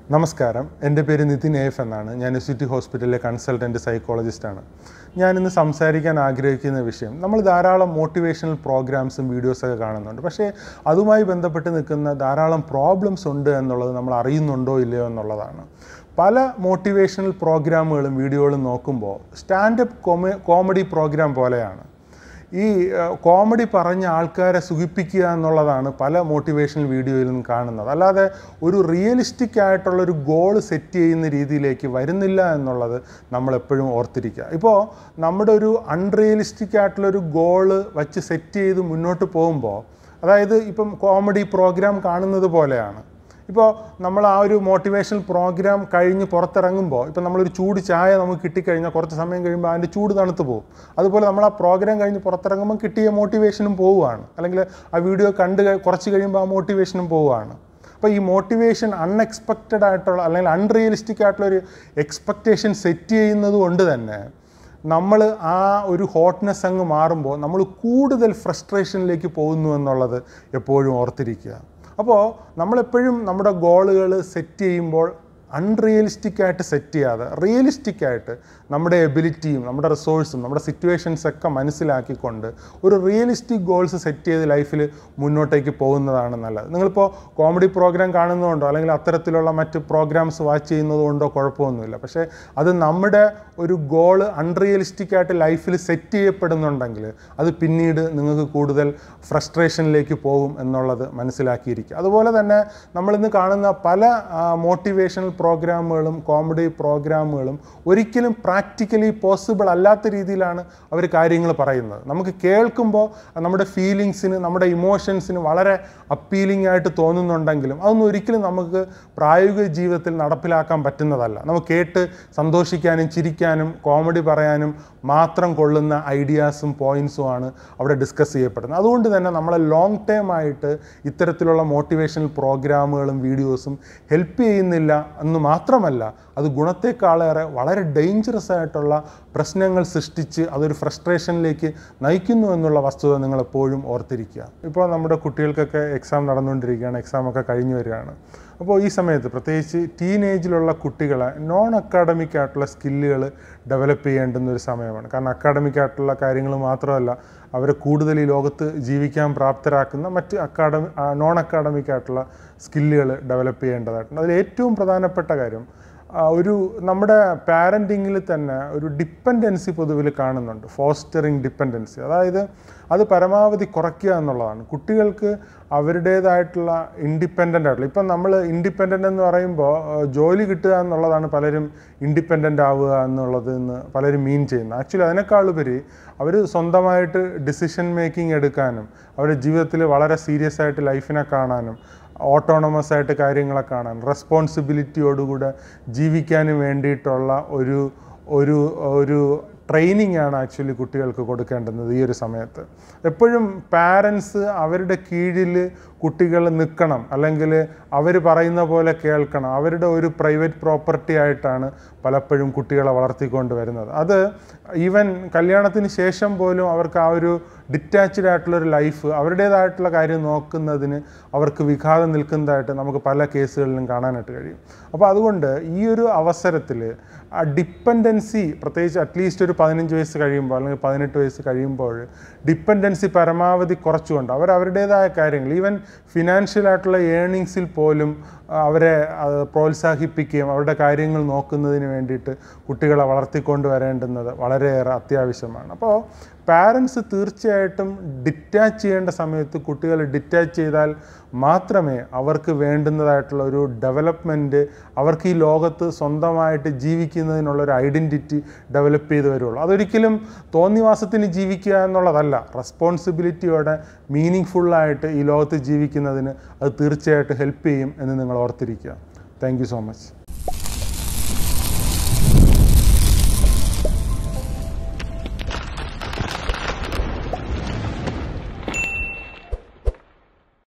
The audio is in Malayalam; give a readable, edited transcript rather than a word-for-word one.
നമസ്കാരം, എൻ്റെ പേര് നിതിൻ എഫ് എന്നാണ്. ഞാൻ സിറ്റി ഹോസ്പിറ്റലിലെ കൺസൾട്ടൻറ്റ് സൈക്കോളജിസ്റ്റാണ്. ഞാനിന്ന് സംസാരിക്കാൻ ആഗ്രഹിക്കുന്ന വിഷയം, നമ്മൾ ധാരാളം മോട്ടിവേഷണൽ പ്രോഗ്രാംസും വീഡിയോസൊക്കെ കാണുന്നുണ്ട്. പക്ഷേ അതുമായി ബന്ധപ്പെട്ട് നിൽക്കുന്ന ധാരാളം പ്രോബ്ലംസ് ഉണ്ട് എന്നുള്ളത് നമ്മൾ അറിയുന്നുണ്ടോ ഇല്ലയോ എന്നുള്ളതാണ്. പല മോട്ടിവേഷണൽ പ്രോഗ്രാമുകളും വീഡിയോകളും നോക്കുമ്പോൾ സ്റ്റാൻഡപ്പ് കോമഡി പ്രോഗ്രാം പോലെയാണ്. ഈ കോമഡി പറഞ്ഞ ആൾക്കാരെ സുഖിപ്പിക്കുക എന്നുള്ളതാണ് പല മോട്ടിവേഷണൽ വീഡിയോയിലും കാണുന്നത്. അല്ലാതെ ഒരു റിയലിസ്റ്റിക് ആയിട്ടുള്ളൊരു ഗോൾ സെറ്റ് ചെയ്യുന്ന രീതിയിലേക്ക് വരുന്നില്ല എന്നുള്ളത് നമ്മളെപ്പോഴും ഓർത്തിരിക്കുക. ഇപ്പോൾ നമ്മുടെ ഒരു അൺറിയലിസ്റ്റിക് ആയിട്ടുള്ളൊരു ഗോള് വച്ച് സെറ്റ് ചെയ്ത് മുന്നോട്ട് പോകുമ്പോൾ, അതായത് ഇപ്പം കോമഡി പ്രോഗ്രാം കാണുന്നത് പോലെയാണ്. ഇപ്പോൾ നമ്മൾ ആ ഒരു മോട്ടിവേഷണൽ പ്രോഗ്രാം കഴിഞ്ഞ് പുറത്തിറങ്ങുമ്പോൾ, ഇപ്പോൾ നമ്മളൊരു ചൂട് ചായ നമുക്ക് കിട്ടിക്കഴിഞ്ഞാൽ കുറച്ച് സമയം കഴിയുമ്പോൾ അതിൻ്റെ ചൂട് തണുത്ത് പോകും. അതുപോലെ നമ്മൾ ആ പ്രോഗ്രാം കഴിഞ്ഞ് പുറത്തിറങ്ങുമ്പോൾ കിട്ടിയ മോട്ടിവേഷനും പോവുകയാണ്, അല്ലെങ്കിൽ ആ വീഡിയോ കണ്ട് കുറച്ച് കഴിയുമ്പോൾ ആ മോട്ടിവേഷനും പോവുകയാണ്. അപ്പോൾ ഈ മോട്ടിവേഷൻ അൺഎക്സ്പെക്റ്റഡ് ആയിട്ടുള്ള അല്ലെങ്കിൽ അൺറിയലിസ്റ്റിക് ആയിട്ടുള്ളൊരു എക്സ്പെക്റ്റേഷൻ സെറ്റ് ചെയ്യുന്നത് കൊണ്ട് തന്നെ നമ്മൾ ആ ഒരു ഹോട്ട്നെസ് അങ്ങ് മാറുമ്പോൾ നമ്മൾ കൂടുതൽ ഫ്രസ്ട്രേഷനിലേക്ക് പോകുന്നു എന്നുള്ളത് എപ്പോഴും ഓർത്തിരിക്കുക. അപ്പോൾ നമ്മളെപ്പോഴും നമ്മുടെ ഗോളുകൾ സെറ്റ് ചെയ്യുമ്പോൾ അൺറിയലിസ്റ്റിക് ആയിട്ട് സെറ്റ് ചെയ്യാതെ റിയലിസ്റ്റിക് ആയിട്ട് നമ്മുടെ എബിലിറ്റിയും നമ്മുടെ റിസോഴ്സും നമ്മുടെ സിറ്റുവേഷൻസൊക്കെ മനസ്സിലാക്കിക്കൊണ്ട് ഒരു റിയലിസ്റ്റിക് ഗോൾസ് സെറ്റ് ചെയ്ത് ലൈഫിൽ മുന്നോട്ടേക്ക് പോകുന്നതാണ് നല്ലത്. നിങ്ങളിപ്പോൾ കോമഡി പ്രോഗ്രാം കാണുന്നതുകൊണ്ടോ അല്ലെങ്കിൽ അത്തരത്തിലുള്ള മറ്റ് പ്രോഗ്രാംസ് വാച്ച് ചെയ്യുന്നതുകൊണ്ടോ കുഴപ്പമൊന്നുമില്ല. പക്ഷേ അത് നമ്മുടെ ഒരു ഗോള് അൺറിയലിസ്റ്റിക് ആയിട്ട് ലൈഫിൽ സെറ്റ് ചെയ്യപ്പെടുന്നുണ്ടെങ്കിൽ അത് പിന്നീട് നിങ്ങൾക്ക് കൂടുതൽ ഫ്രസ്ട്രേഷനിലേക്ക് പോകും എന്നുള്ളത് മനസ്സിലാക്കിയിരിക്കുക. അതുപോലെ തന്നെ നമ്മളിന്ന് കാണുന്ന പല മോട്ടിവേഷണൽ പ്രോഗ്രാമുകളും കോമഡി പ്രോഗ്രാമുകളും ഒരിക്കലും പ്രാക്ടിക്കലി പോസിബിൾ അല്ലാത്ത രീതിയിലാണ് അവർ കാര്യങ്ങൾ പറയുന്നത്. നമുക്ക് കേൾക്കുമ്പോൾ നമ്മുടെ ഫീലിങ്സിന് നമ്മുടെ ഇമോഷൻസിന് വളരെ അപ്പീലിംഗ് ആയിട്ട് തോന്നുന്നുണ്ടെങ്കിലും അതൊന്നും ഒരിക്കലും നമുക്ക് പ്രായോഗിക ജീവിതത്തിൽ നടപ്പിലാക്കാൻ പറ്റുന്നതല്ല. നമുക്ക് കേട്ട് സന്തോഷിക്കാനും ചിരിക്കാനും കോമഡി പറയാനും മാത്രം കൊള്ളുന്ന ഐഡിയാസും പോയിൻസുമാണ് അവിടെ ഡിസ്കസ് ചെയ്യപ്പെടുന്നത്. അതുകൊണ്ട് തന്നെ നമ്മളെ ലോങ് ടേം ആയിട്ട് ഇത്തരത്തിലുള്ള മോട്ടിവേഷണൽ പ്രോഗ്രാമുകളും വീഡിയോസും ഹെൽപ്പ് ചെയ്യുന്നില്ല എന്ന് മാത്രമല്ല, അത് ഗുണത്തെക്കാളേറെ വളരെ ഡേഞ്ചറസ് ആയിട്ടുള്ള പ്രശ്നങ്ങൾ സൃഷ്ടിച്ച് അതൊരു ഫ്രസ്ട്രേഷനിലേക്ക് നയിക്കുന്നു എന്നുള്ള വസ്തുത നിങ്ങളെപ്പോഴും ഓർത്തിരിക്കുക. ഇപ്പോൾ നമ്മുടെ കുട്ടികൾക്കൊക്കെ എക്സാം നടന്നുകൊണ്ടിരിക്കുകയാണ്, എക്സാമൊക്കെ കഴിഞ്ഞു വരികയാണ്. അപ്പോൾ ഈ സമയത്ത് പ്രത്യേകിച്ച് ടീനേജിലുള്ള കുട്ടികളെ നോൺ അക്കാഡമിക് ആയിട്ടുള്ള സ്കില്ലുകൾ ഡെവലപ്പ് ചെയ്യേണ്ടുന്ന ഒരു സമയമാണ്. കാരണം അക്കാഡമിക് ആയിട്ടുള്ള കാര്യങ്ങൾ മാത്രമല്ല, അവരെ കൂടുതൽ ഈ ലോകത്ത് ജീവിക്കാൻ പ്രാപ്തരാക്കുന്ന മറ്റ് നോൺ അക്കാഡമിക് ആയിട്ടുള്ള സ്കില്ലുകൾ ഡെവലപ്പ് ചെയ്യേണ്ടതായിട്ടുണ്ട്. അതിൽ ഏറ്റവും പ്രധാനപ്പെട്ട കാര്യം നമ്മുടെ പാരൻറ്റിങ്ങിൽ തന്നെ ഒരു ഡിപ്പെൻഡൻസി പൊതുവിൽ കാണുന്നുണ്ട്, ഫോസ്റ്ററിങ് ഡിപ്പെൻഡൻസി. അതായത് അത് പരമാവധി കുറയ്ക്കുക എന്നുള്ളതാണ്. കുട്ടികൾക്ക് അവരുടേതായിട്ടുള്ള ഇൻഡിപെൻഡൻ്റ് ആയിട്ടുള്ള, ഇപ്പം നമ്മൾ ഇൻഡിപെൻഡൻ്റ് എന്ന് പറയുമ്പോൾ ജോലി കിട്ടുക എന്നുള്ളതാണ് പലരും ഇൻഡിപെൻഡൻ്റ് ആവുക എന്നുള്ളത് എന്ന് പലരും മീൻ ചെയ്യുന്നത്. ആക്ച്വലി അതിനേക്കാളുപരി അവർ സ്വന്തമായിട്ട് ഡിസിഷൻ മേക്കിംഗ് എടുക്കാനും അവരുടെ ജീവിതത്തിൽ വളരെ സീരിയസ് ആയിട്ട് ലൈഫിനെ കാണാനും ഓട്ടോണമസ് ആയിട്ട് കാര്യങ്ങളെ കാണാൻ റെസ്പോൺസിബിലിറ്റിയോടുകൂടെ ജീവിക്കാനും വേണ്ടിയിട്ടുള്ള ഒരു ട്രെയിനിങ് ആണ് ആക്ച്വലി കുട്ടികൾക്ക് കൊടുക്കേണ്ടുന്നത് ഈ ഒരു സമയത്ത്. എപ്പോഴും പാരൻസ് അവരുടെ കീഴിൽ കുട്ടികൾ നിൽക്കണം, അല്ലെങ്കിൽ അവർ പറയുന്ന പോലെ കേൾക്കണം. അവരുടെ ഒരു പ്രൈവറ്റ് പ്രോപ്പർട്ടി ആയിട്ടാണ് പലപ്പോഴും കുട്ടികളെ വളർത്തിക്കൊണ്ട് വരുന്നത്. അത് ഈവൻ കല്യാണത്തിന് ശേഷം പോലും അവർക്ക് ആ ഒരു ഡിറ്റാച്ച്ഡ് ആയിട്ടുള്ളൊരു ലൈഫ്, അവരുടേതായിട്ടുള്ള കാര്യം നോക്കുന്നതിന് അവർക്ക് വിഘാതം നിൽക്കുന്നതായിട്ട് നമുക്ക് പല കേസുകളിലും കാണാനായിട്ട് കഴിയും. അപ്പോൾ അതുകൊണ്ട് ഈ ഒരു അവസരത്തിൽ ആ ഡിപ്പെൻഡൻസി, പ്രത്യേകിച്ച് അറ്റ്ലീസ്റ്റ് ഒരു 15 വയസ്സ് കഴിയുമ്പോൾ അല്ലെങ്കിൽ 18 വയസ്സ് കഴിയുമ്പോൾ ഡിപ്പെൻഡൻസി പരമാവധി കുറച്ചുകൊണ്ട് അവരുടേതായ കാര്യങ്ങൾ, ഈവൻ ഫിനാൻഷ്യലായിട്ടുള്ള ഏണിങ്സിൽ പോലും അവരെ പ്രോത്സാഹിപ്പിക്കുകയും അവരുടെ കാര്യങ്ങൾ നോക്കുന്നതിന് വേണ്ടിയിട്ട് കുട്ടികളെ വളർത്തിക്കൊണ്ട് വരേണ്ടുന്നത് വളരെയേറെ അത്യാവശ്യമാണ്. അപ്പോൾ പാരൻസ് തീർച്ചയായിട്ടും ഡിറ്റാച്ച് ചെയ്യേണ്ട സമയത്ത് കുട്ടികൾ ഡിറ്റാച്ച് ചെയ്താൽ മാത്രമേ അവർക്ക് വേണ്ടുന്നതായിട്ടുള്ള ഒരു ഡെവലപ്മെൻറ്റ്, അവർക്ക് ഈ ലോകത്ത് സ്വന്തമായിട്ട് ജീവിക്കുന്നതിനുള്ളൊരു ഐഡൻറ്റിറ്റി ഡെവലപ്പ് ചെയ്ത് വരുള്ളൂ. അതൊരിക്കലും തോന്നിവാസത്തിന് ജീവിക്കുക എന്നുള്ളതല്ല, റെസ്പോൺസിബിലിറ്റിയോടെ മീനിങ് ഫുള്ളായിട്ട് ഈ ലോകത്ത് ജീവിക്കുന്നതിന് അത് തീർച്ചയായിട്ടും ഹെൽപ്പ് ചെയ്യും എന്ന് നിങ്ങൾ ഓർത്തിരിക്കുക. Thank you so much.